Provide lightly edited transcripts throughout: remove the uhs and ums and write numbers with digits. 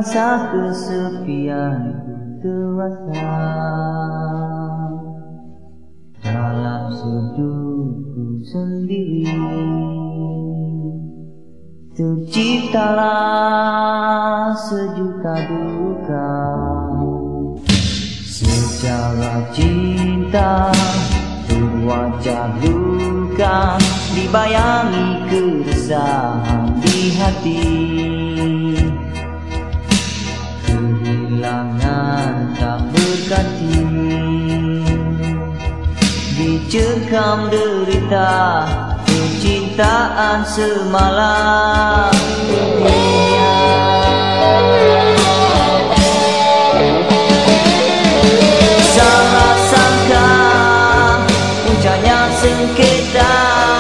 rasa kesepian terasa dalam sudutku sendiri. Terciptalah sejuta duka sejarah cinta berwajah luka, dibayangi keresahan di hati. Kehilangan tak berganti, dicekam derita percintaan semalam dunia. Salah sangka puncaknya sengketa,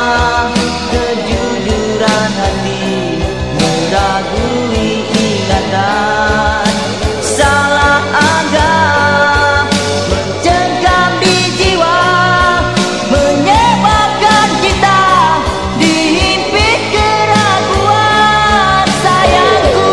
kejujuran hati meragui ingatan. Salah anggap mencengkam di jiwa, menyebabkan kita dihimpit keraguan. Sayangku,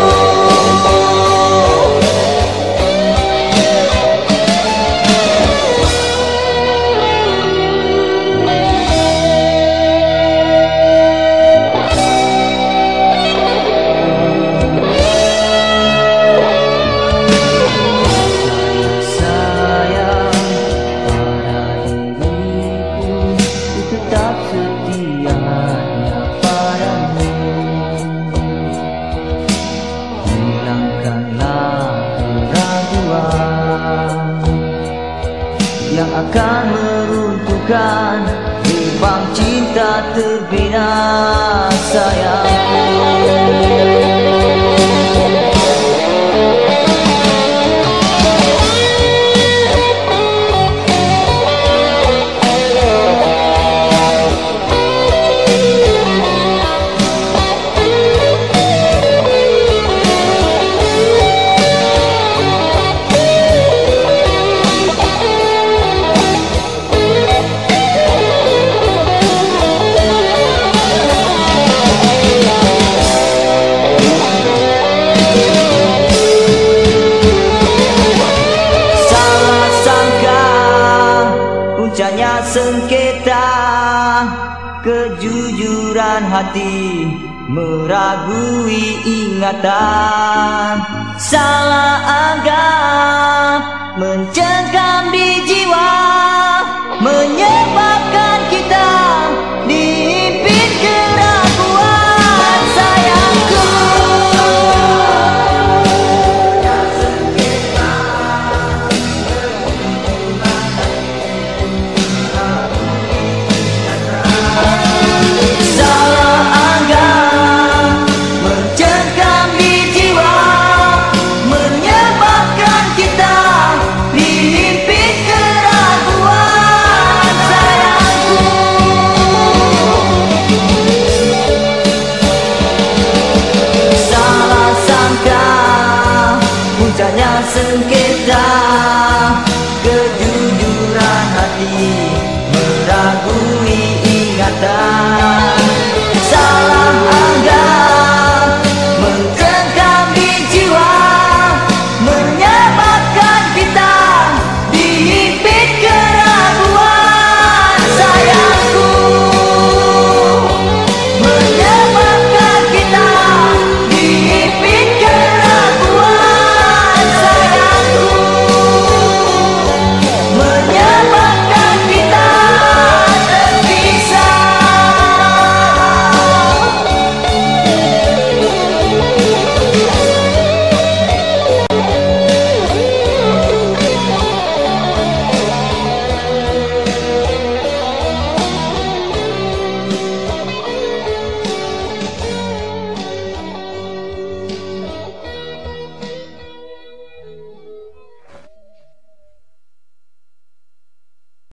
tetap setia hanya padamu. Hilangkanlah keraguan yang akan meruntuhkan gerbang cinta terbina. Sayangku, puncaknya sengketa, kejujuran hati meragui ingatan. Salah anggap mencengkam di jiwa, menyebabkan kita dihimpit keraguan. Sayangku, puncaknya sengketa,